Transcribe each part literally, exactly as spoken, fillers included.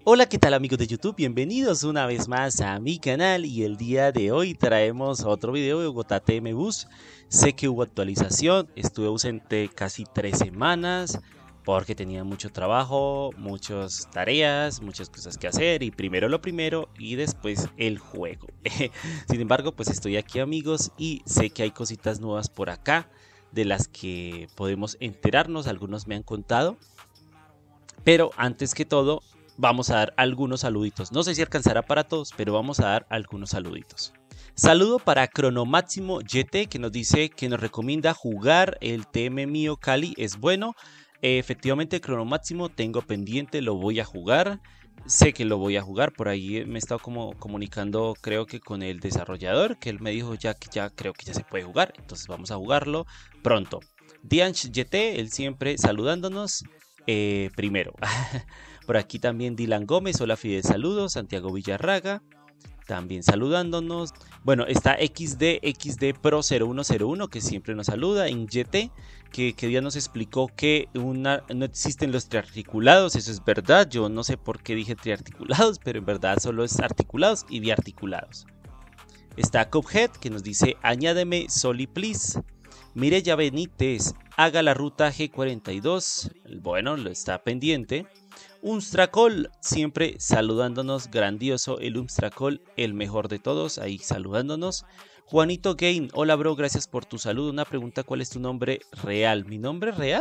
Hola, ¿qué tal amigos de YouTube? Bienvenidos una vez más a mi canal y el día de hoy traemos otro video de Bogotá T M Bus. Sé que hubo actualización, estuve ausente casi tres semanas porque tenía mucho trabajo, muchas tareas, muchas cosas que hacer y primero lo primero y después el juego. Sin embargo, pues estoy aquí amigos y sé que hay cositas nuevas por acá de las que podemos enterarnos, algunos me han contado. Pero antes que todo, vamos a dar algunos saluditos. No sé si alcanzará para todos, pero vamos a dar algunos saluditos. Saludo para Cronomáximo Y T, que nos dice que nos recomienda jugar el T M Mío Cali. Es bueno. Eh, efectivamente, Cronomáximo, tengo pendiente, lo voy a jugar. Sé que lo voy a jugar. Por ahí me he estado como comunicando, creo que con el desarrollador, que él me dijo ya que ya creo que ya se puede jugar. Entonces vamos a jugarlo pronto. Dianch Y T, él siempre saludándonos. Eh, primero, por aquí también Dylan Gómez, hola Fidel, saludos. Santiago Villarraga, también saludándonos. Bueno, está X D X D Pro cero uno cero uno, que siempre nos saluda. En Y T, que, que día nos explicó que una, no existen los triarticulados. Eso es verdad, yo no sé por qué dije triarticulados, pero en verdad solo es articulados y biarticulados. Está Cuphead, que nos dice añádeme Soli please. Mireya Benítez, haga la ruta G cuarenta y dos, bueno, lo está pendiente. Unstracol, siempre saludándonos, grandioso el Unstracol, el mejor de todos, ahí saludándonos. Juanito Gain, hola bro, gracias por tu salud. Una pregunta, ¿cuál es tu nombre real? ¿Mi nombre real?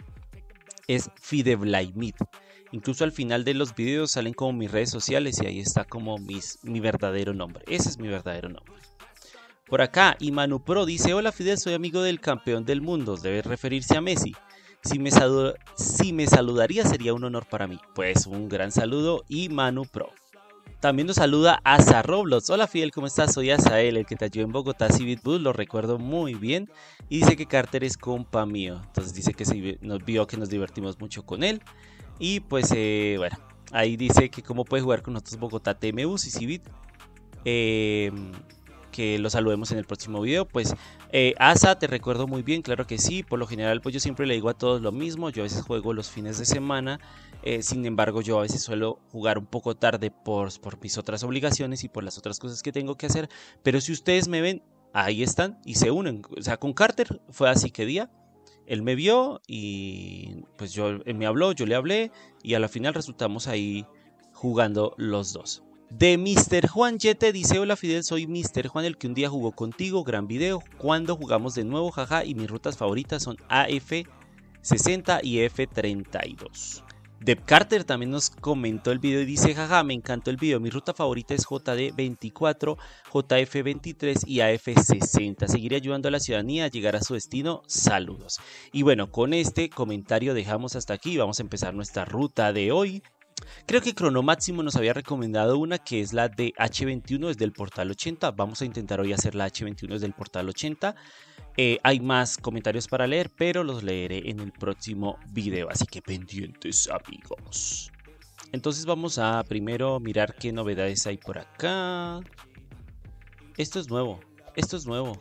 Es Fideblaimid. Incluso al final de los videos salen como mis redes sociales y ahí está como mis, mi verdadero nombre. Ese es mi verdadero nombre. Por acá, Imanu Pro dice, hola Fidel, soy amigo del campeón del mundo, debe referirse a Messi. Si me, si me saludaría sería un honor para mí. Pues un gran saludo, Imanu Pro. También nos saluda Asa Roblox. Hola Fidel, ¿cómo estás? Soy Asael, el que te ayudó en Bogotá Civic Bus, lo recuerdo muy bien. Y dice que Carter es compa mío. Entonces dice que se, nos vio que nos divertimos mucho con él. Y pues, eh, bueno, ahí dice que cómo puede jugar con nosotros Bogotá T M Bus y Civic. Eh... que lo saludemos en el próximo video. Pues eh, Asa, te recuerdo muy bien, claro que sí. Por lo general pues yo siempre le digo a todos lo mismo. Yo a veces juego los fines de semana, eh, sin embargo yo a veces suelo jugar un poco tarde por, por mis otras obligaciones y por las otras cosas que tengo que hacer. Pero si ustedes me ven, ahí están y se unen. O sea, con Carter fue así que día. Él me vio y pues yo, él me habló, yo le hablé y a la final resultamos ahí jugando los dos. De mister Juan Yete dice, hola Fidel, soy mister Juan, el que un día jugó contigo, gran video, ¿cuándo jugamos de nuevo? Jaja, y mis rutas favoritas son A F sesenta y F treinta y dos. Deb Carter también nos comentó el video y dice, jaja, me encantó el video, mi ruta favorita es J D veinticuatro, J F veintitrés y A F sesenta, seguiré ayudando a la ciudadanía a llegar a su destino, saludos. Y bueno, con este comentario dejamos hasta aquí, vamos a empezar nuestra ruta de hoy. Creo que Cronomáximo nos había recomendado una que es la de H veintiuno desde el portal ochenta. Vamos a intentar hoy hacer la H veintiuno desde el portal ochenta. Eh, hay más comentarios para leer, pero los leeré en el próximo video. Así que pendientes amigos. Entonces vamos a primero mirar qué novedades hay por acá. Esto es nuevo. Esto es nuevo.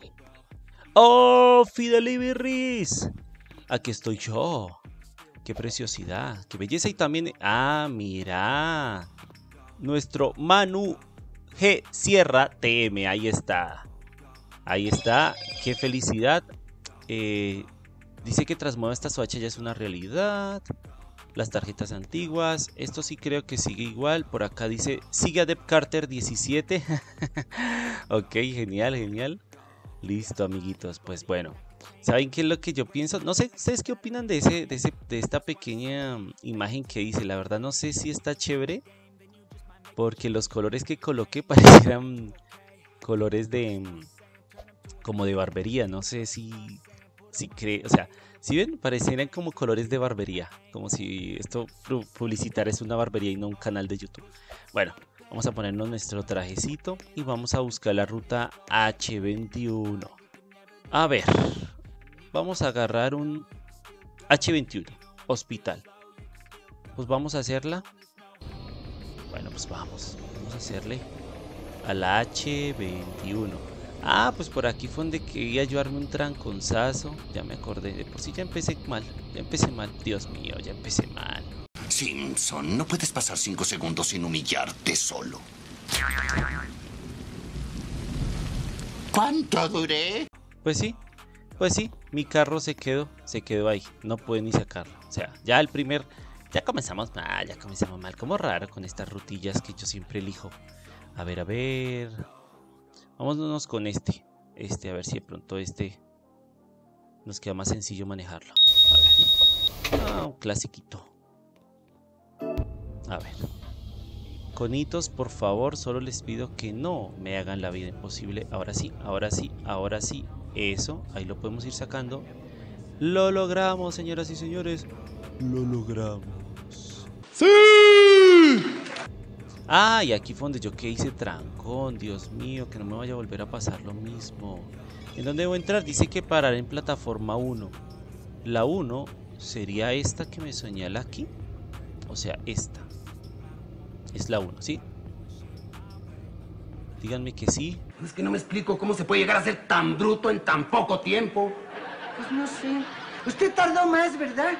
¡Oh! ¡Fidelibirris! Aquí estoy yo. ¡Qué preciosidad! ¡Qué belleza! Y también... ¡Ah, mira! Nuestro Manu G Sierra T M. Ahí está. Ahí está. ¡Qué felicidad! Eh, dice que Transmoda esta Swatch ya es una realidad. Las tarjetas antiguas. Esto sí creo que sigue igual. Por acá dice... Sigue a Deb Carter diecisiete. Ok, genial, genial. Listo, amiguitos. Pues bueno... ¿Saben qué es lo que yo pienso? No sé, ¿ustedes qué opinan de, ese, de, ese, de esta pequeña imagen que hice? La verdad no sé si está chévere, porque los colores que coloqué parecieran colores de... como de barbería. No sé si... si cree, o sea, si ven, parecieran como colores de barbería. Como si esto publicitara es una barbería y no un canal de YouTube. Bueno, vamos a ponernos nuestro trajecito y vamos a buscar la ruta H veintiuno. A ver, vamos a agarrar un H veintiuno, hospital. Pues vamos a hacerla. Bueno, pues vamos, vamos a hacerle a la H veintiuno. Ah, pues por aquí fue donde quería llevarme un tranconzazo. Ya me acordé, de por sí ya empecé mal, ya empecé mal. Dios mío, ya empecé mal. Simpson, no puedes pasar cinco segundos sin humillarte solo. ¿Cuánto duré? Pues sí, pues sí, mi carro se quedó, se quedó ahí, no pude ni sacarlo. O sea, ya el primer, ya comenzamos mal, ya comenzamos mal, como raro con estas rutillas que yo siempre elijo. A ver, a ver, vámonos con este, este, a ver si de pronto este nos queda más sencillo manejarlo. A ver, ah, un clasiquito. A ver, conitos, por favor, solo les pido que no me hagan la vida imposible. Ahora sí, ahora sí, ahora sí. Eso, ahí lo podemos ir sacando. Lo logramos, señoras y señores. Lo logramos. ¡Sí! Ah, y aquí fue donde yo que hice trancón. Dios mío, que no me vaya a volver a pasar lo mismo. ¿En dónde debo entrar? Dice que parar en plataforma uno. La uno sería esta que me señala aquí. O sea, esta. Es la uno, ¿sí? Díganme que sí. Es que no me explico cómo se puede llegar a ser tan bruto en tan poco tiempo. Pues no sé. Usted tardó más, ¿verdad?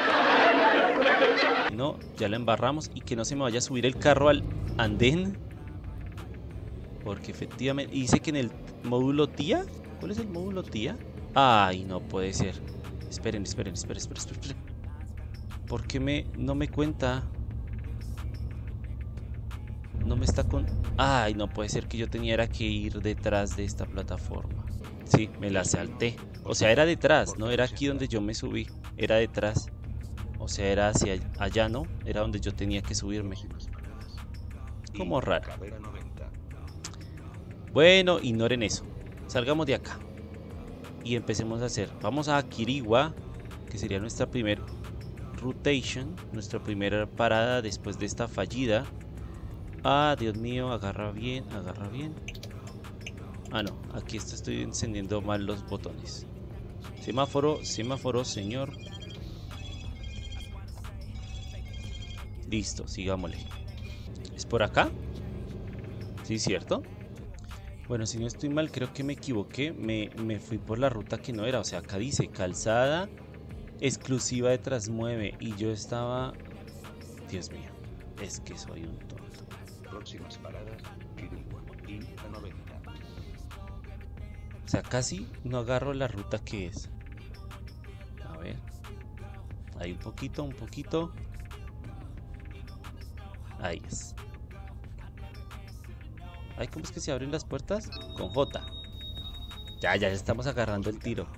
No, ya la embarramos y que no se me vaya a subir el carro al andén. Porque efectivamente dice que en el módulo tía. ¿Cuál es el módulo tía? Ay, no puede ser. Esperen, esperen, esperen, esperen, esperen. ¿Por qué me, no me cuenta? No me está con... Ay, no puede ser que yo tenía era que ir detrás de esta plataforma. Sí, me la salté. O sea, era detrás, no era aquí donde yo me subí. Era detrás. O sea, era hacia allá, ¿no? Era donde yo tenía que subirme. Como raro. Bueno, ignoren eso. Salgamos de acá. Y empecemos a hacer. Vamos a Kirigua, que sería nuestra primera rotation. Nuestra primera parada después de esta fallida. Ah, Dios mío, agarra bien, agarra bien. Ah, no, aquí está, estoy encendiendo mal los botones. Semáforo, semáforo, señor. Listo, sigámosle. ¿Es por acá? Sí, ¿cierto? Bueno, si no estoy mal, creo que me equivoqué. Me, me fui por la ruta que no era. O sea, acá dice calzada exclusiva de Transmueve. Y yo estaba... Dios mío, es que soy un tonto. Próximas paradas, Kirigua y la noventa. O sea, casi no agarro la ruta que es. A ver. Ahí un poquito, un poquito. Ahí es. Ay, ¿cómo es que se abren las puertas? Con J. Ya, ya estamos agarrando el tiro.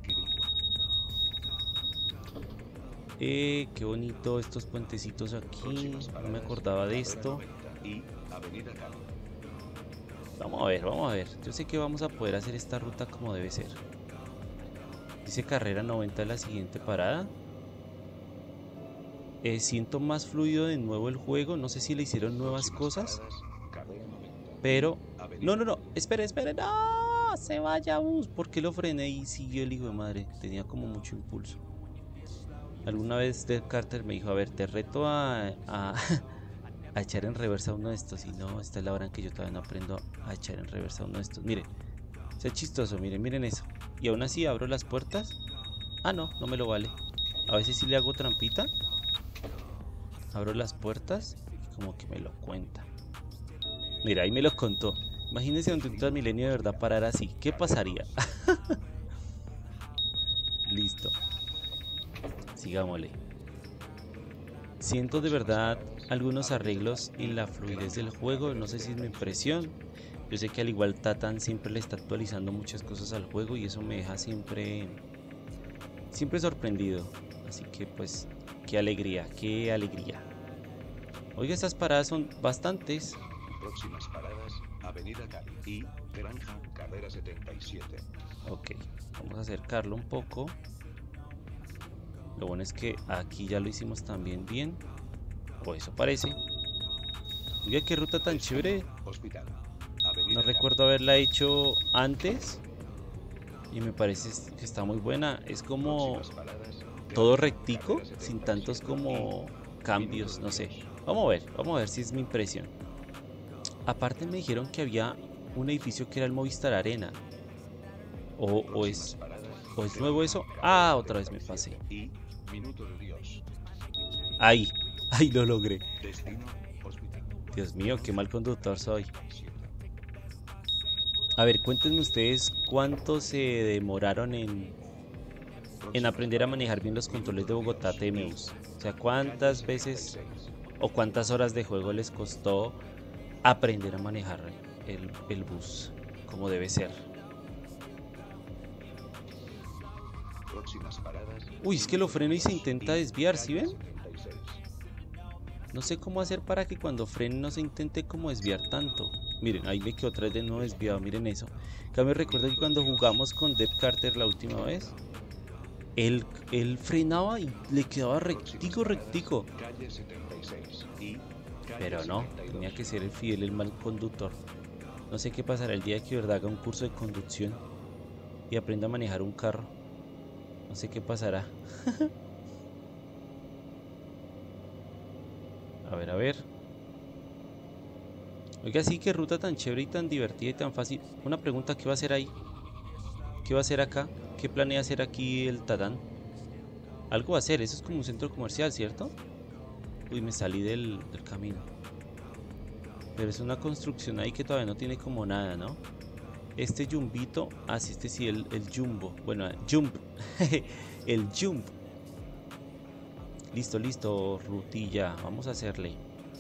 Eh, qué bonito estos puentecitos aquí. No me acordaba de esto. Vamos a ver, vamos a ver. Yo sé que vamos a poder hacer esta ruta como debe ser. Dice carrera noventa la siguiente parada. Eh, siento más fluido de nuevo el juego. No sé si le hicieron nuevas cosas. Pero... No, no, no. Espere, espere. No, se vaya bus. ¿Por qué lo frené y siguió el hijo de madre? Tenía como mucho impulso. Alguna vez Death Carter me dijo, a ver, te reto a... a a echar en reversa uno de estos. Y no, esta es la hora en que yo todavía no aprendo a echar en reversa uno de estos. Miren, sea chistoso, miren, miren eso. Y aún así abro las puertas. Ah, no, no me lo vale. A veces sí le hago trampita. Abro las puertas y como que me lo cuenta. Mira, ahí me lo contó. Imagínense donde un Transmilenio de verdad parara así. ¿Qué pasaría? Listo. Sigámosle. Siento de verdad algunos arreglos en la fluidez del juego. No sé si es mi impresión. Yo sé que al igual Tatan siempre le está actualizando muchas cosas al juego y eso me deja siempre siempre sorprendido. Así que pues qué alegría, qué alegría. Oiga, estas paradas son bastantes. Próximas paradas, Avenida Cali y Granja Carrera setenta y siete. Ok, vamos a acercarlo un poco. Lo bueno es que aquí ya lo hicimos también bien. O eso parece. Oiga, qué ruta tan chévere. Hospital. No recuerdo haberla hecho antes. Y me parece que está muy buena. Es como todo rectico, sin tantos como cambios, no sé. Vamos a ver, vamos a ver si es mi impresión. Aparte me dijeron que había un edificio que era el Movistar Arena. O, o es o es nuevo eso. Ah, otra vez me pasé. Ahí, Ay, lo logré. Destino, hospital. Dios mío, qué mal conductor soy. A ver, cuéntenme ustedes cuánto se demoraron en, en aprender a manejar bien los controles de Bogotá T M Bus. O sea, cuántas veces o cuántas horas de juego les costó aprender a manejar el, el bus como debe ser. Próximas paradas. Uy, es que lo freno y se intenta desviar, ¿sí ven? No sé cómo hacer para que cuando frene no se intente como desviar tanto. Miren, ahí me quedó otra vez de nuevo desviado, miren eso. En cambio, recuerdo que cuando jugamos con Deb Carter la última vez, él, él frenaba y le quedaba rectico, rectico. Pero no, tenía que ser el fiel, el mal conductor. No sé qué pasará el día que verdad haga un curso de conducción y aprenda a manejar un carro. No sé qué pasará. A ver, a ver. Oiga, sí, qué ruta tan chévere y tan divertida y tan fácil. Una pregunta, ¿qué va a hacer ahí? ¿Qué va a hacer acá? ¿Qué planea hacer aquí el Tatán? Algo va a hacer, eso es como un centro comercial, ¿cierto? Uy, me salí del, del camino. Pero es una construcción ahí que todavía no tiene como nada, ¿no? Este jumbito, ah, sí, este sí, el, el jumbo. Bueno, jump. El jump. Listo, listo, rutilla. Vamos a hacerle.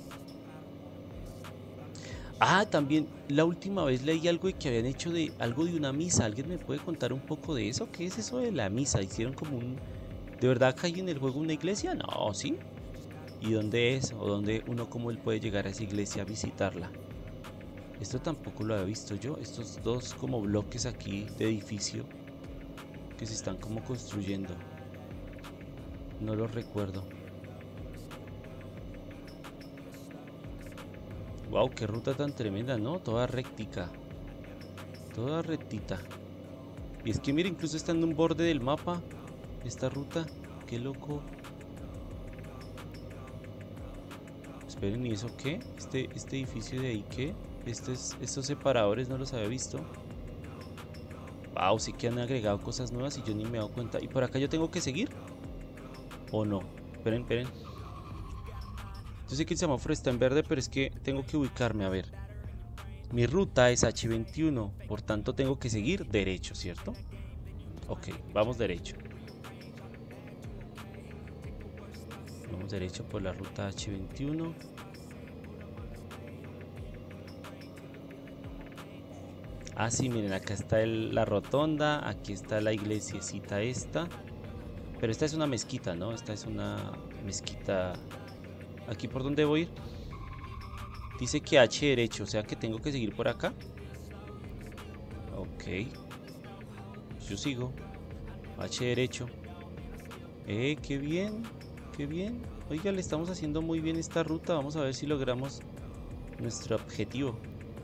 Ah, también la última vez leí algo de que habían hecho de algo de una misa. ¿Alguien me puede contar un poco de eso? ¿Qué es eso de la misa? ¿Hicieron como un... ¿De verdad acá hay en el juego una iglesia? No, ¿sí? ¿Y dónde es? ¿O dónde uno como él puede llegar a esa iglesia a visitarla? Esto tampoco lo había visto yo. Estos dos como bloques aquí de edificio que se están como construyendo. No lo recuerdo. Wow, qué ruta tan tremenda, ¿no? Toda rectica. Toda rectita. Y es que mira, incluso está en un borde del mapa esta ruta. Qué loco. Esperen, ¿y eso qué? Este, este edificio de ahí, ¿qué? Estos, estos separadores no los había visto. Wow, sí que han agregado cosas nuevas y yo ni me he dado cuenta. ¿Y por acá yo tengo que seguir? ¿O no? Esperen, esperen. Yo sé que el semáforo está en verde, pero es que tengo que ubicarme, a ver. Mi ruta es hache veintiuno, por tanto tengo que seguir derecho, ¿cierto? Ok, vamos derecho. Vamos derecho por la ruta hache veintiuno. Ah, sí, miren, acá está el, la rotonda, aquí está la iglesiecita esta. Pero esta es una mezquita, ¿no? Esta es una mezquita. ¿Aquí por dónde voy? Dice que hache derecho, o sea que tengo que seguir por acá. Ok. Yo sigo. hache derecho. Eh, qué bien, qué bien. Oiga, le estamos haciendo muy bien esta ruta. Vamos a ver si logramos nuestro objetivo.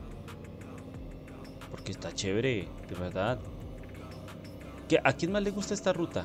Porque está chévere, de verdad. ¿Qué, ¿A quién más le gusta esta ruta?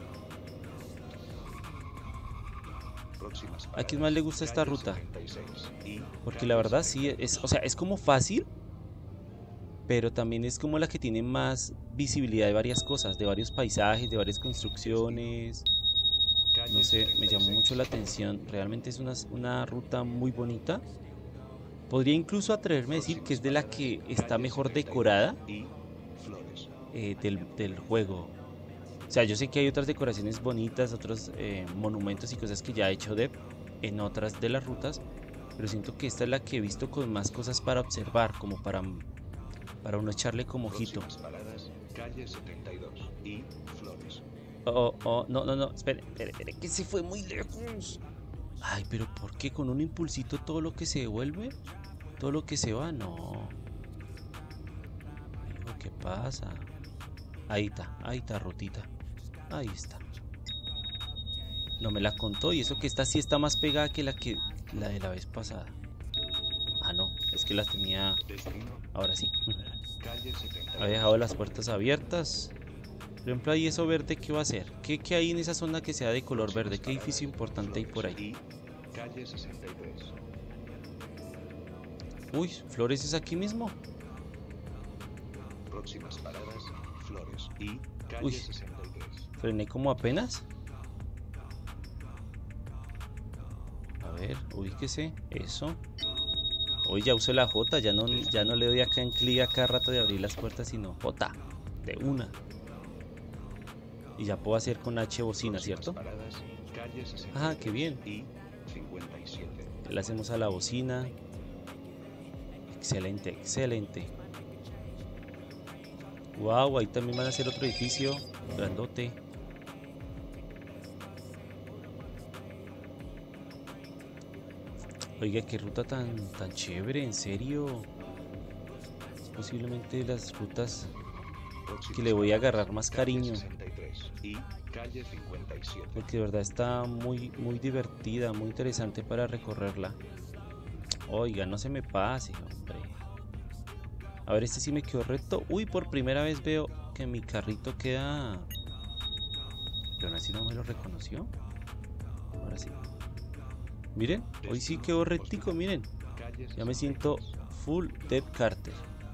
¿A quién más le gusta esta ruta? Porque la verdad sí, es, o sea, es como fácil, pero también es como la que tiene más visibilidad de varias cosas, de varios paisajes, de varias construcciones. No sé, me llamó mucho la atención. Realmente es una, una ruta muy bonita. Podría incluso atreverme a decir que es de la que está mejor decorada eh, del, del juego. O sea, yo sé que hay otras decoraciones bonitas, otros eh, monumentos y cosas que ya ha hecho Deb en otras de las rutas, pero siento que esta es la que he visto con más cosas para observar, como para, para uno echarle como ojito. Oh, oh, no, no, no, espere, espere, espere, que se fue muy lejos. Ay, pero ¿por qué? ¿Con un impulsito todo lo que se devuelve? ¿Todo lo que se va? No. ¿Qué pasa? Ahí está, ahí está, rotita. Ahí está. No me la contó, y eso que esta sí está más pegada que la que la de la vez pasada. Ah, no, es que las tenía. Ahora sí. Había dejado las puertas abiertas. Por ejemplo, ahí eso verde, ¿qué va a hacer? ¿Qué, qué hay en esa zona que sea de color verde? ¿Qué edificio importante hay por ahí? Uy, Flores es aquí mismo. Próximas paradas, Flores y calle Uy, sesenta y tres. Frené como apenas. A ver. Ubíquese, eso. Hoy ya uso la J, ya no, ya no le doy acá en clic a cada rato de abrir las puertas, sino J, de una. Y ya puedo hacer con H bocina, ¿cierto? Ah, qué bien. ¿Qué le hacemos a la bocina? Excelente, excelente. Wow, ahí también van a hacer otro edificio grandote. Oiga, qué ruta tan, tan chévere, en serio. Es posiblemente las rutas que le voy a agarrar más cariño. Porque de verdad está muy, muy divertida, muy interesante para recorrerla. Oiga, no se me pase, hombre. A ver, este sí me quedó recto. Uy, por primera vez veo que mi carrito queda... Pero aún así no me lo reconoció. Ahora sí. Miren, hoy sí quedó rectico, miren. Ya me siento full Deb Carter.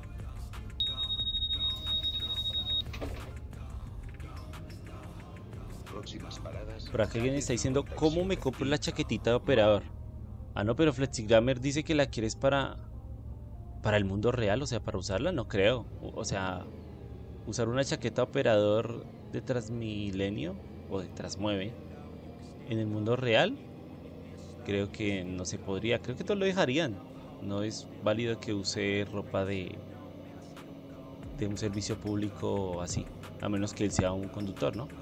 Por acá alguien está diciendo, ¿cómo me compro la chaquetita de operador? Ah, no, pero Flexigrammer dice que la quieres para... Para el mundo real, o sea, para usarla, no creo. O sea, usar una chaqueta operador de Transmilenio o de Transmueve en el mundo real, creo que no se podría. Creo que todos lo dejarían. No es válido que use ropa de de un servicio público así, a menos que él sea un conductor, ¿no?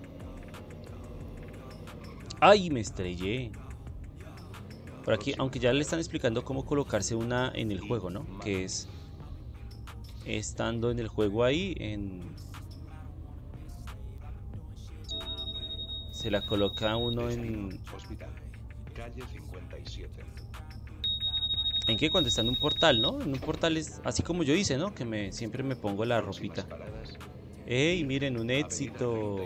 ¡Ay! Me estrellé. Por aquí, aunque ya le están explicando cómo colocarse una en el juego, ¿no? Que es estando en el juego ahí, en... se la coloca uno en... ¿En qué? Cuando está en un portal, ¿no? En un portal es así como yo hice, ¿no? Que me, siempre me pongo la ropita. ¡Ey! Miren, un éxito.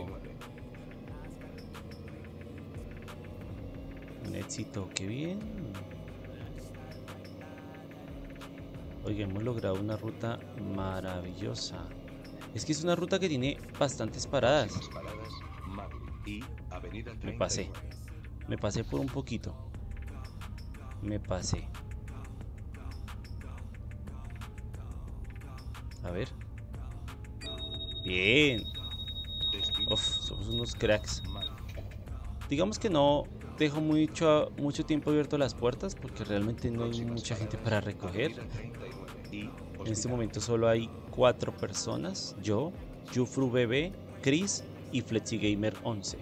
Un éxito, qué bien. Oiga, hemos logrado una ruta maravillosa. Es que es una ruta que tiene bastantes paradas. Me pasé. Me pasé por un poquito. Me pasé. A ver. Bien. Uf, somos unos cracks. Digamos que no dejo mucho, mucho tiempo abierto las puertas porque realmente no hay mucha gente para recoger. En este momento solo hay cuatro personas. Yo, Jufru Bebé, Chris y FlexiGamer once.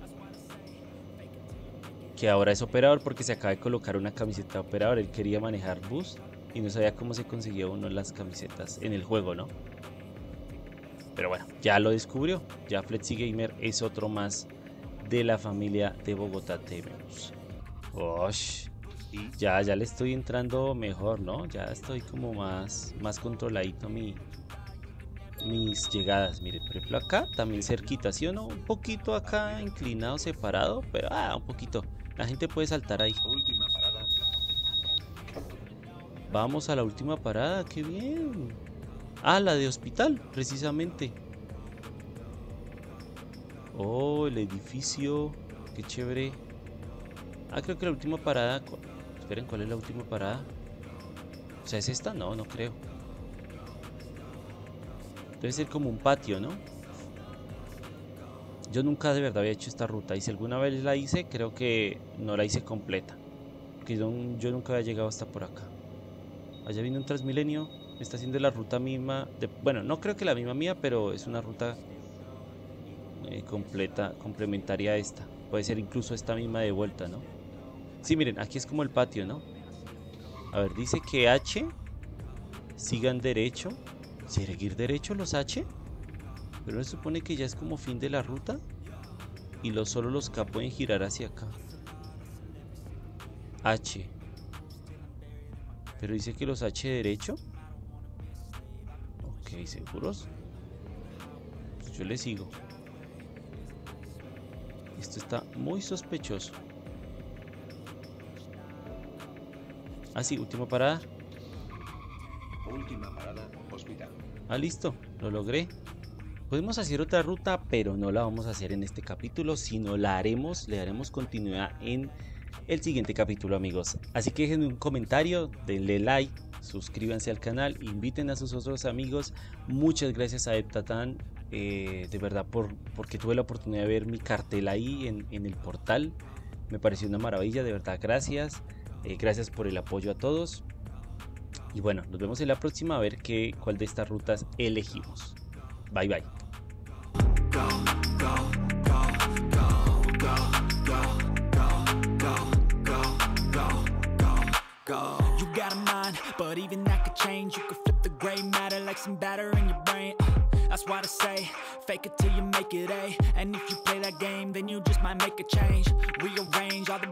Que ahora es operador porque se acaba de colocar una camiseta de operador. Él quería manejar bus y no sabía cómo se conseguía uno las camisetas en el juego, ¿no? Pero bueno, ya lo descubrió. Ya FlexiGamer es otro más de la familia de Bogotá T V Bus. Osh, ya, ya le estoy entrando mejor, ¿no? Ya estoy como más, más controladito mi, mis llegadas. Mire, por ejemplo acá, también cerquita, ¿sí o no? Un poquito acá inclinado, separado, pero ah, un poquito. La gente puede saltar ahí. Vamos a la última parada, qué bien. Ah, la de hospital, precisamente. Oh, el edificio, qué chévere. Ah, creo que la última parada. Esperen, ¿cuál es la última parada? O sea, ¿es esta? No, no creo. Debe ser como un patio, ¿no? Yo nunca de verdad había hecho esta ruta. Y si alguna vez la hice, creo que no la hice completa. Porque yo, yo nunca había llegado hasta por acá. Allá viene un Transmilenio. Está haciendo la ruta misma. De, bueno, no creo que la misma mía, pero es una ruta eh, completa, complementaria a esta. Puede ser incluso esta misma de vuelta, ¿no? Sí, miren, aquí es como el patio, ¿no? A ver, dice que H, sigan derecho. ¿Seguir derecho los H? Pero se supone que ya es como fin de la ruta. Y los, solo los K pueden girar hacia acá. H. Pero dice que los H derecho. Ok, ¿seguros? Pues yo le sigo. Esto está muy sospechoso. Ah, sí, última parada. Última parada, hospital. Ah, listo, lo logré. Podemos hacer otra ruta, pero no la vamos a hacer en este capítulo, sino la haremos, le daremos continuidad en el siguiente capítulo, amigos. Así que dejen un comentario, denle like, suscríbanse al canal, inviten a sus otros amigos. Muchas gracias a Eptatan, eh, de verdad, por, porque tuve la oportunidad de ver mi cartel ahí en, en el portal. Me pareció una maravilla, de verdad, gracias. Eh, gracias por el apoyo a todos. Y bueno, nos vemos en la próxima a ver qué, cuál de estas rutas elegimos. Bye bye. You got a mind, but even that could change. You could flip the gray matter like some batter in your brain. uh, That's why I say, fake it till you make it A. And if you play that game, then you just might make a change. Rearrange all the